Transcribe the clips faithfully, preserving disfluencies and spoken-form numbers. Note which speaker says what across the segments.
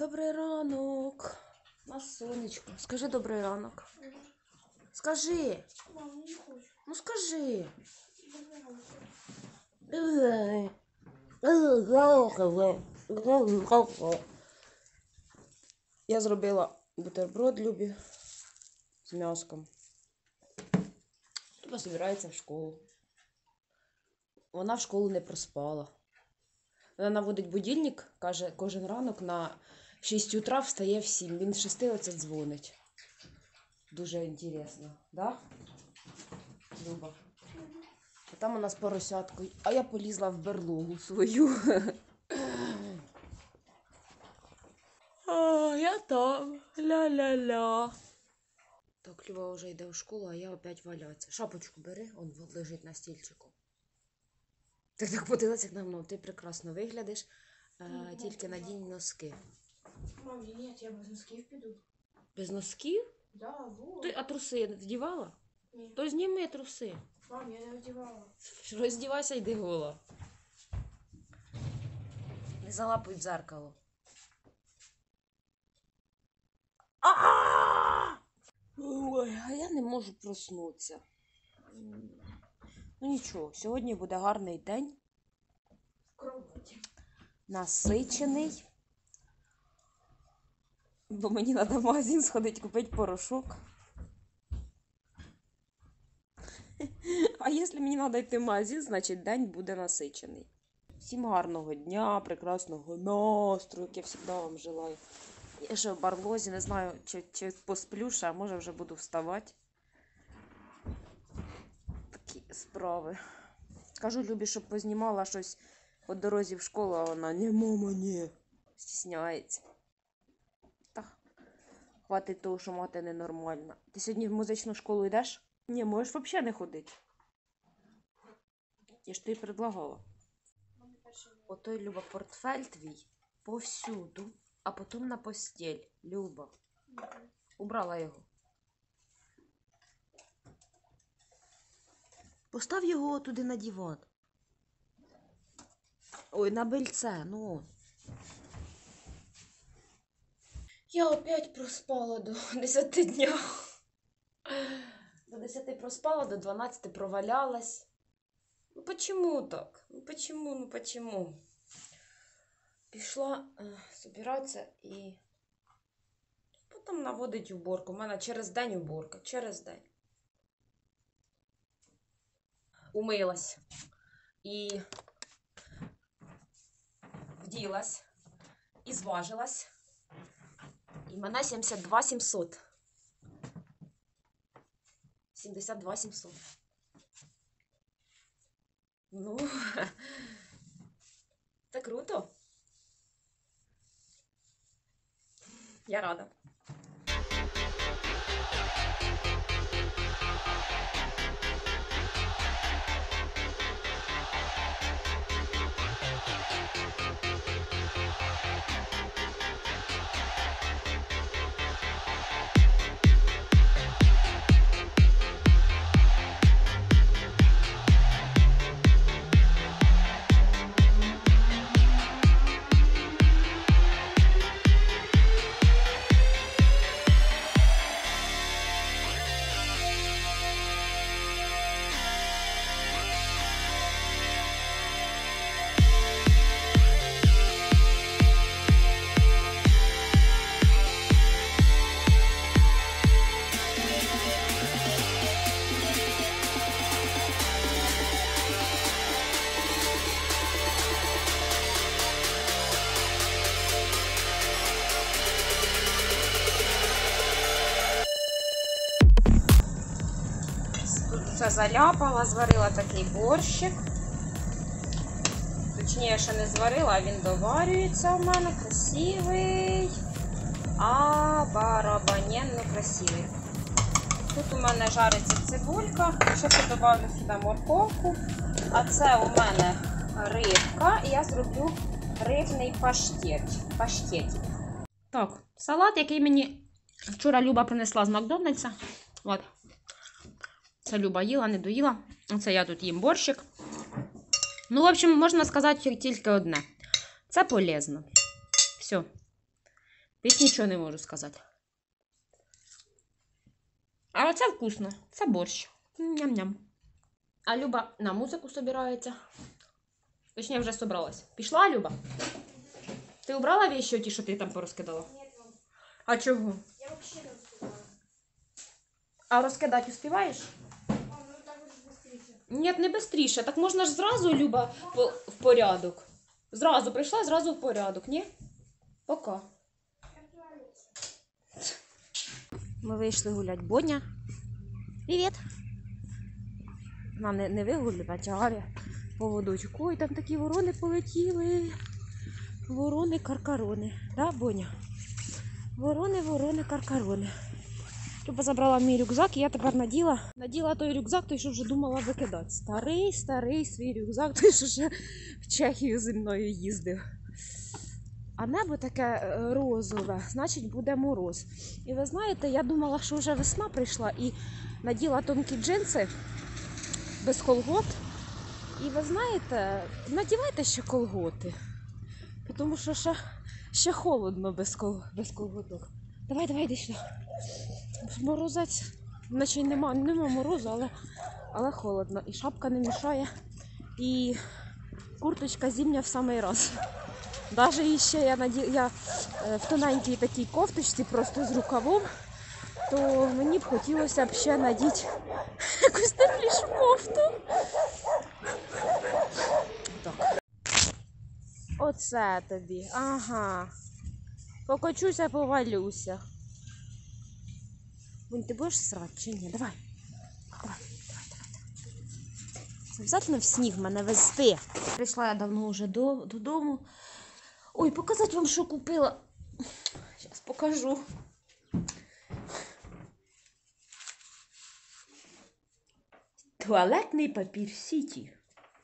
Speaker 1: Добрий ранок. На сонечко. Скажи добрий ранок. Скажи.
Speaker 2: Мам, не хочу.
Speaker 1: Ну скажи. Я зробила бутерброд Любі з м'яском. Люба збирається в школу. Вона в школу не проспала. Вона наводить будильник, каже, кожен ранок на шість утра встає в сім. Він в шести оце дзвонить. Дуже інтересно, да? Люба. А там у нас поросятко. А я полізла в берлогу свою. А, я там. Ля-ля-ля. Так, Люба вже йде в школу, а я опять валяюся. Шапочку бери, он лежить на стільчику. Ти так подивилася, як на мною. Ти прекрасно виглядиш, а, тільки надінь носки.
Speaker 2: Мам, ні, я без носків піду.
Speaker 1: Без носків?
Speaker 2: Да, вот.
Speaker 1: Ти, а труси не вдівала?
Speaker 2: Ні.
Speaker 1: То зніми труси.
Speaker 2: Мам, я не одягала.
Speaker 1: Роздівайся, йди гола. Не залапуй в дзеркало. А-а-а! Ой, а я не можу проснутися. Ну нічого, сьогодні буде гарний день.
Speaker 2: В кроваті.
Speaker 1: Насичений. Бо мені треба в магазин сходити, купити порошок. А якщо мені треба йти в магазин, значить день буде насичений. Всім гарного дня, прекрасного настрою, як я завжди вам желаю. Я ще в барлозі, не знаю, чи, чи посплю ще, а може вже буду вставати. Такі справи. Скажу Любі, щоб познімала щось по дорозі в школу, а вона не, мама, ні. Стісняється. Так, хватить того, що мати ненормальна. Ти сьогодні в музичну школу йдеш? Ні, можеш взагалі не ходити. Я ж тобі предлагала. Отой, Люба, портфель твій повсюду, а потім на постіль. Люба. Убрала його. Постав його туди на диван. Ой, на бельце, ну. Я опять проспала до десяти дня. До десяти проспала, до дванадцяти провалялась. Ну почему так? Ну почему, ну почему? Пішла е, збиратися і потім наводить уборку. У мене через день уборка, через день. Умилась і вділась, і зважилась. І мене сімдесят два сімсот. сімдесят два сімсот. Ну, це круто. Я рада. Все заляпала, зварила такий борщик. Точніше, не зварила, а він доварюється у мене. Красивий. А барабаненно красивий. Тут у мене жариться цибулька. Ще додавлю сюди морковку. А це у мене рибка. І я зроблю рибний паштет. паштет. Так, салат, який мені вчора Люба принесла з Макдональдса. От. Це Люба їла, не доїла. Оце я тут їм борщик. Ну, в общем, можна сказати тільки одне. Це полезно. Все. Більш нічого не можу сказати. Але це вкусно. Це борщ. Ням-ням. А Люба на музику собирається. Точніше, вже собралась. Пішла, Люба? Ти убрала вещи ті, що ти там порозкидала?
Speaker 2: Нет, мам.
Speaker 1: А чого?
Speaker 2: Я вообще не успеваю.
Speaker 1: А розкидати успіваєш?
Speaker 2: Мам, ну так уже быстрее.
Speaker 1: Ні, не бистріше. Так можна ж зразу, Люба, по- в порядок. Зразу прийшла, зразу в порядок, ні? Пока. Ми вийшли гулять. Боня. Привіт. Нам не, не вигулювати, а Аря по водочку. Ой, там такі ворони полетіли. Ворони, каркарони. Да, Боня? Ворони, ворони, каркарони. Люба забрала мій рюкзак, і я тепер наділа. Наділа той рюкзак, той, що вже думала викидати. Старий, старий свій рюкзак, той, що ще в Чехію зі мною їздив. А небо таке е, розове, значить буде мороз. І ви знаєте, я думала, що вже весна прийшла і наділа тонкі джинси без колгот. І ви знаєте, надівайте ще колготи. Тому що ще, ще холодно без, кол, без колготок. Давай, давай, йди сюди. Морозець, наче нема, нема морозу, але, але холодно. І шапка не мішає, і курточка зимня в самий раз. Навіть ще я, наді... я в тоненькій такій кофточці, просто з рукавом, то мені б хотілося б ще надіти якусь теплішу кофту. Так. Оце тобі, ага. Покочуся, повалюся. Бунь, ти будеш срати чи ні? Давай. Давай, давай, давай. Це обов'язково в сніг мене везти. Прийшла я давно вже до, додому. Ой, показати вам, що купила. Зараз покажу. Туалетний папір Сіті.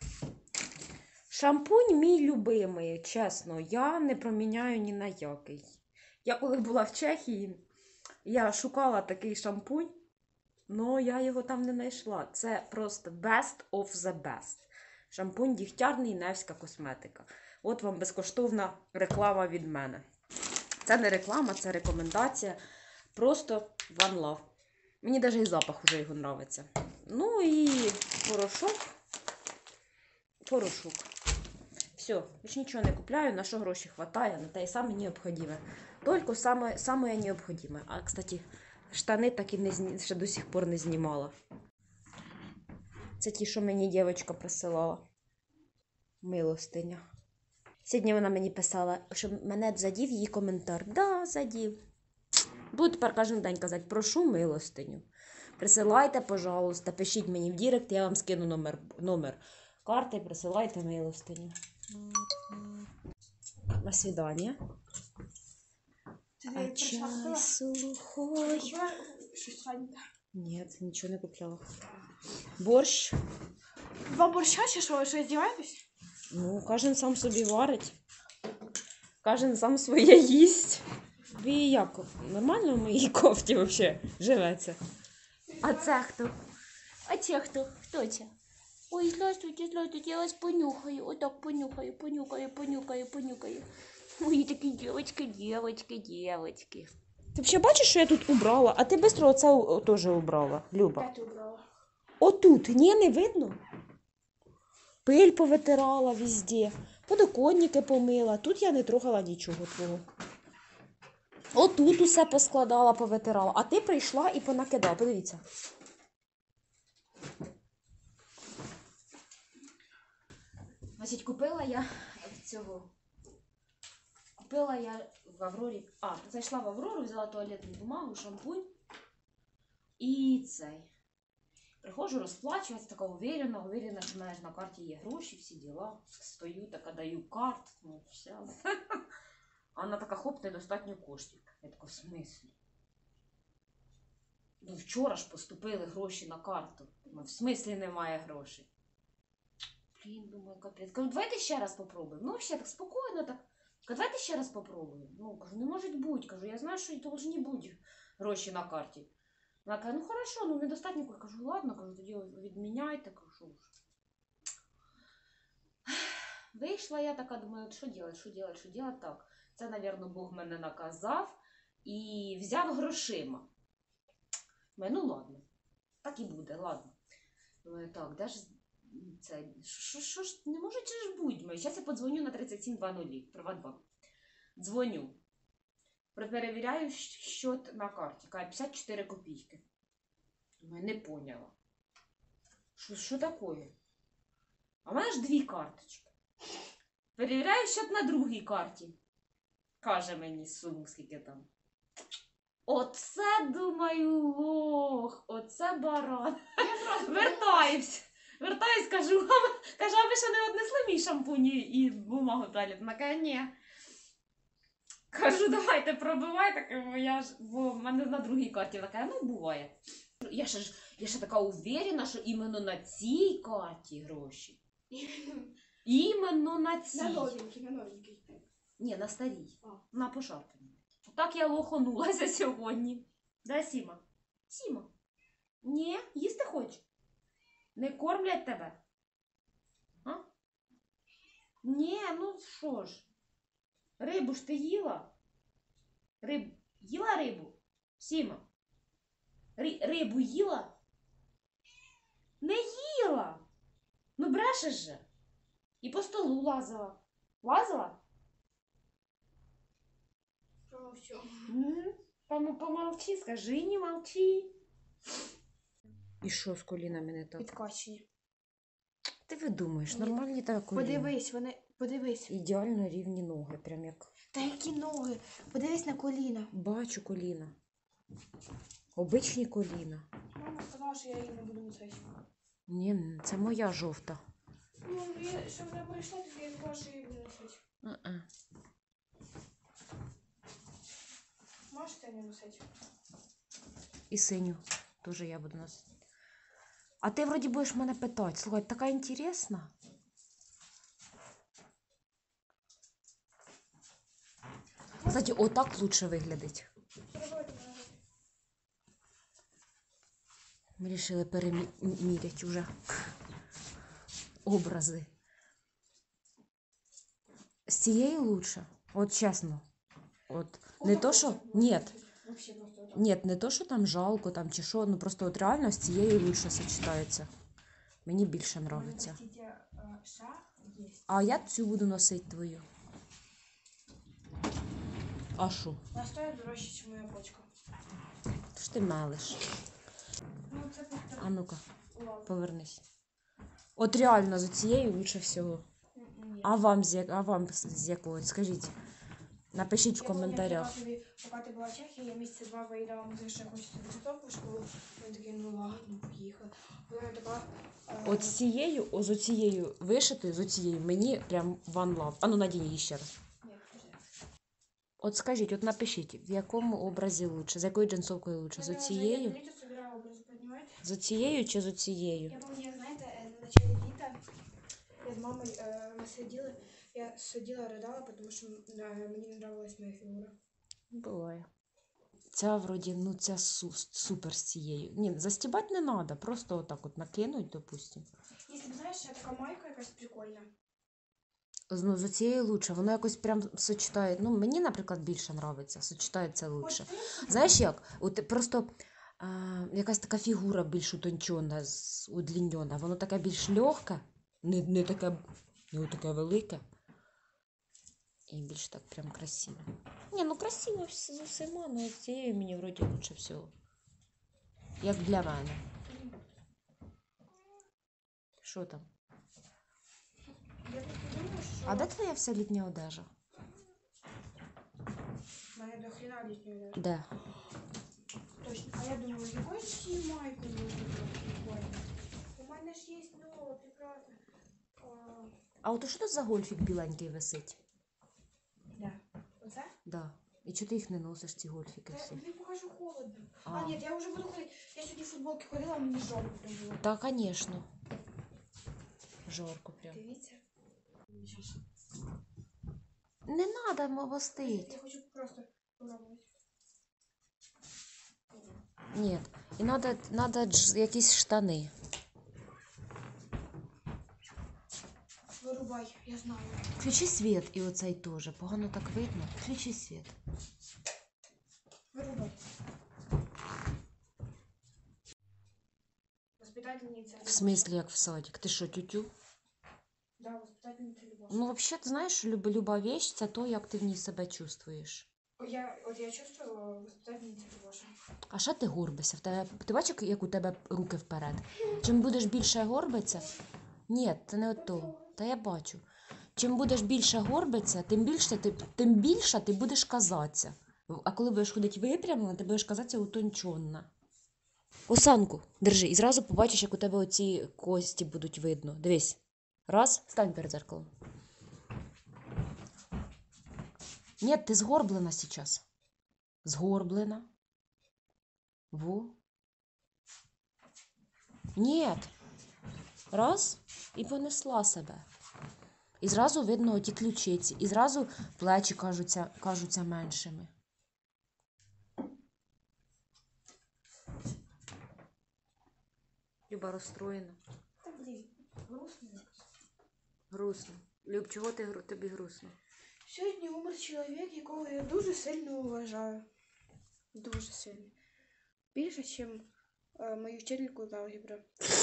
Speaker 1: Шампунь мій любимий, чесно, я не проміняю ні на який. Я коли була в Чехії, я шукала такий шампунь, але я його там не знайшла. Це просто best of the best. Шампунь дігтярний, Невська косметика. От вам безкоштовна реклама від мене. Це не реклама, це рекомендація. Просто one love. Мені навіть і запах вже його подобається. Ну і порошок. Порошок. Все, більше нічого не купляю, на що гроші вистачає, на те і саме необхідне. Тільки саме, саме необхідне. А, кстати, штани так і не зні... ще до сих пор не знімала. Це ті, що мені дівчинка присилала. Милостиня. Сьогодні вона мені писала, що мене задів її коментар. Да, задів. Буду тепер кожен день казати, прошу милостиню. Присилайте, пожалуйста, пишіть мені в директ, я вам скину номер, номер карти, присилайте милостиню. До свидання. А чай сухой.
Speaker 2: Щось сладеньке.
Speaker 1: Ні, нічого не купляла. Борщ.
Speaker 2: Два борща чи що? Ви що, здіваєтесь?
Speaker 1: Ну, кожен сам собі варить. Кожен сам своє їсть. Ви як? Нормально в моїй кофті взагалі живеться? А це хто? А це хто? Хто це? Ой, здравствуйте, здравствуйте, я вас понюхаю. Отак понюхаю, понюхаю, понюхаю, понюхаю. Ой, такі дівочки, дівочки, дівочки. Ти взагалі бачиш, що я тут убрала? А ти швидко оце у- теж убрала, Люба.
Speaker 2: Де ти убрала?
Speaker 1: Отут, ні, не видно? Пиль повитирала везде, подоконники помила. Тут я не трогала нічого твого. Отут усе поскладала, повитирала. А ти прийшла і понакидала. Подивіться. Значить, купила я цього. Купила я в Аврорі. А, зайшла в Аврору, взяла туалетну бумагу, шампунь і цей. Приходжу розплачуватися, така уверена, уверена, що в мене ж на карті є гроші, всі діла. Стою, така даю карт, ну все. А вона така, хоп, недостатньо коштів. Я така, в смислі? Ну вчора ж поступили гроші на карту. Ну, в смислі немає грошей. Блін, думаю, капець. Кажу, давайте ще раз попробуємо. Ну, взагалі, так спокійно, так. Кажу, давайте ще раз попробуємо. Ну, кажу, не може бути. Кажу, я знаю, що і повинні бути гроші на карті. Вона каже, ну хорошо, ну недостатньо. Я кажу, ладно, кажу, тоді відміняйте, кажу. Вийшла я така, думаю, що робити, що робити, що робити так. Це, навірно, Бог мене наказав і взяв грошима. Ну, ладно. Так і буде, ладно. Думаю, так, де ж це? Що, що ж, не може чи ж будь ми? Зараз я подзвоню на тридцять сім двадцять, Приватбанк. Дзвоню. Перевіряю счет на карті. Каже, п'ятдесят чотири копійки. Думаю, не поняла. Що, що таке? А в мене ж дві карточки. Перевіряю счет на другій карті. Каже мені суму, скільки там. Оце, думаю, лох, оце баран. Вертаюсь. Вертаюсь, кажу, кажу, а ви ще не однесли мій шампунь і бумагу туалет? Вона каже, ні. Кажу, давайте пробивайте, бо я ж, бо в мене на другій карті. Вона каже, ну буває. Я ще, ж, я ще така уверена, що іменно на цій карті гроші. Іменно на цій.
Speaker 2: На новенький, на новенький.
Speaker 1: Ні, на старій.
Speaker 2: А.
Speaker 1: На пошарпаній. Так я лоханулася сьогодні. Да, Сіма? Сіма? Ні, їсти хочеш? Не кормлять тебе? А? Ні, ну що ж. Рибу ж ти їла? Риб... Їла рибу? Сіма? Ри... Рибу їла? Не їла! Ну брешеш же. І по столу лазила. Лазила?
Speaker 2: Промовчу.
Speaker 1: Угу. Помолчи, скажи, не молчи. І що з колінами не так?
Speaker 2: Підкачені.
Speaker 1: Ти видумаєш,
Speaker 2: Ні.
Speaker 1: нормальні так коліна.
Speaker 2: Подивись, вони, подивись.
Speaker 1: Ідеально рівні ноги, прям як.
Speaker 2: Та які ноги? Подивись на коліна.
Speaker 1: Бачу коліна. Обичні коліна.
Speaker 2: Мама сказала, що я її не буду носити.
Speaker 1: Ні, це моя жовта.
Speaker 2: Ну, я, що вона прийшла, то я сказала, що я її буду носити.
Speaker 1: А-а.
Speaker 2: Можеш ти не носити?
Speaker 1: І синю теж я буду носити. А ти вроді будеш мене питати. Слухай, така інтересна. Кстати, отак лучше виглядить. Ми вирішили переміряти вже образи. З цієї лучше. От чесно. От не то, що... Ні. Ні, не то, що там жалко, там чи що, ну просто от реально з цією лучше сочетається. Мені більше подобається. А я цю буду носити твою. А що?
Speaker 2: Вона стоїть дорожче, ніж моя почка.
Speaker 1: Що ж ти мелиш?
Speaker 2: Ну, це просто...
Speaker 1: А ну-ка,
Speaker 2: Ладно.
Speaker 1: повернись. От реально з цією лучше всього.
Speaker 2: Ні.
Speaker 1: А вам з, я- а вам з- з якого? Скажіть. Напишіть в
Speaker 2: Я помню,
Speaker 1: коментарях.
Speaker 2: я тобі, поки ти була в Чехії, я місяця два виїдала, ми ще хочу тобі стоп у школу. Він такий, ну ладно, поїхали. Вона така... е,
Speaker 1: От з цією, о, з цією вишитою, з цією мені прям one love. А ну надій її ще раз.
Speaker 2: Ні, подожди.
Speaker 1: От скажіть, от напишіть, в якому образі лучше, з якою джинсовкою лучше, з
Speaker 2: Я вже
Speaker 1: цією?
Speaker 2: літо собирала образи, розумієте?
Speaker 1: З цією чи з цією?
Speaker 2: Я пам'ятаю, знаєте, е, на началі літа я з мамою е, ми сиділи, я сиділа, ридала, тому що е, мені не нравилась моя фігура.
Speaker 1: Буває. Ця вроді, ну ця су- супер з цією. Ні, застібати не треба, просто отак от накинуть, допустим.
Speaker 2: Якщо б, знаєш, ще така майка якась прикольна.
Speaker 1: З- Ну, з цією лучше, воно якось прям сочетає. Ну, мені, наприклад, більше подобається, сочетається лучше.
Speaker 2: От,
Speaker 1: Знаєш як? От просто а, якась така фігура більш утончена, з- удлінена, воно таке більш легке, не, не таке, не таке велике. І більш так прям красиво. Ні, ну красиво з з усіма, але з цією мені вроді лучше всього. Як для мене. Що там?
Speaker 2: я просто думаю, що
Speaker 1: А де твоя вся літня одежа?
Speaker 2: в мене до хрена літньої одежі.
Speaker 1: Де?
Speaker 2: Точно. А я думаю, якою цією майкою буде прикольно? У мене ж є нова, прекрасна. А,
Speaker 1: А от що тут за гольфік біленький висить?
Speaker 2: да. Оце?
Speaker 1: Да. І чого ти їх не носиш, ці гольфіки
Speaker 2: Та
Speaker 1: всі?
Speaker 2: я покажу холодно. А,
Speaker 1: А.
Speaker 2: ні, я вже буду ходити. Я сьогодні в футболці ходила, а мені жарко прям було.
Speaker 1: Так, звісно. Жарко прям.
Speaker 2: Дивіться. Щас.
Speaker 1: Не треба мовостить.
Speaker 2: Я хочу просто попробувати.
Speaker 1: Ні. І треба, треба дж- якісь штани.
Speaker 2: Вирубай, я знаю.
Speaker 3: Включи світ і оцей теж. Погано так видно. Включи світ.
Speaker 2: Вырубай. Воспитательница.
Speaker 3: В смислі, як в садик? Ти що, тютю?
Speaker 2: Да, воспитательница любовь.
Speaker 3: Ну, взагалі, ти знаєш, що люба, люба вещь – це то, як ти в ній себе чувствуєш.
Speaker 2: Я, вот я чувствую воспитательница любовь.
Speaker 3: А що ти горбишся? В тебе, ти бачиш, як у тебе руки вперед? Чим будеш більше горбитися? Ні, це не ото. Та я бачу. Чим будеш більше горбитися, тим більше ти, тим більше ти будеш казатися. А коли будеш ходити випрямлено, ти будеш казатися утонченно. Осанку, держи. І зразу побачиш, як у тебе оці кості будуть видно. Дивись. Раз, стань перед зеркалом. Ні, ти згорблена зараз. Згорблена. Во. Ні. Раз. І понесла себе. І зразу видно оті ключиці. І зразу плечі кажуться, кажуться меншими. Люба розстроєна.
Speaker 2: Та блін, грустно якось.
Speaker 3: Грустно. Люб, чого ти, гру- тобі грустно?
Speaker 2: Сьогодні умер чоловік, якого я дуже сильно вважаю. Дуже сильно. Більше, ніж е, мою вчительку з алгебри.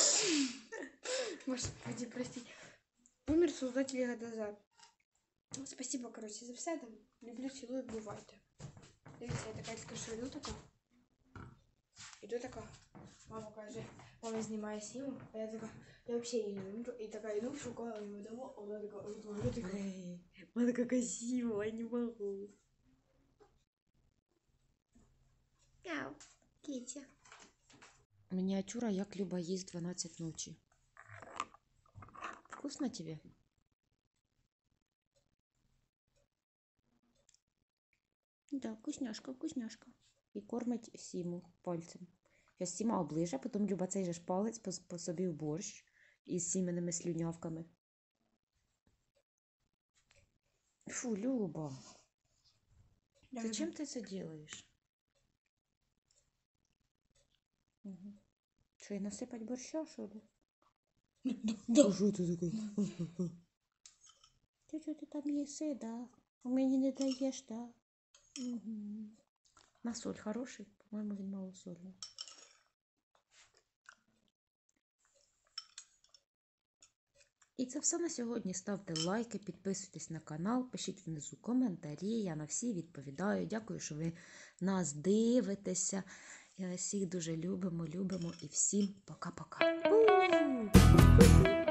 Speaker 2: Господи, прости. Умер создатель ГДЗ. Спасибо, короче, за все там. Люблю, цілую, бувайте. Дивіться, я така скажу, йду така. Іду така. Мама каже, мама знімає сніму, а я така, я взагалі її не люблю. І така йду, шукаю його дома, а вона така, вона така.
Speaker 3: Вона така красива, я не можу.
Speaker 2: Мяу, Кітя.
Speaker 3: Мініатюра, як Люба їсть дванадцять ночі. Вкусно тебе? Да, вкусняшка, вкусняшка. І кормить Сіму пальцем. Зараз Сіма оближе, потім Люба цей же ж палець по, по собі в борщ із сіменними слюнявками. Фу, Люба. Зачем ти це робиш? Угу. Що, і насипать борща, що ли?
Speaker 2: Да.
Speaker 3: Що ти такий? Ти що ти там їси, да? А мені не даєш, да? Угу. На соль хороший? По-моєму, він мало сольний. І це все на сьогодні. Ставте лайки, підписуйтесь на канал, пишіть внизу коментарі. Я на всі відповідаю. Дякую, що ви нас дивитеся. Я всіх дуже любимо, любимо і всім пока-пока.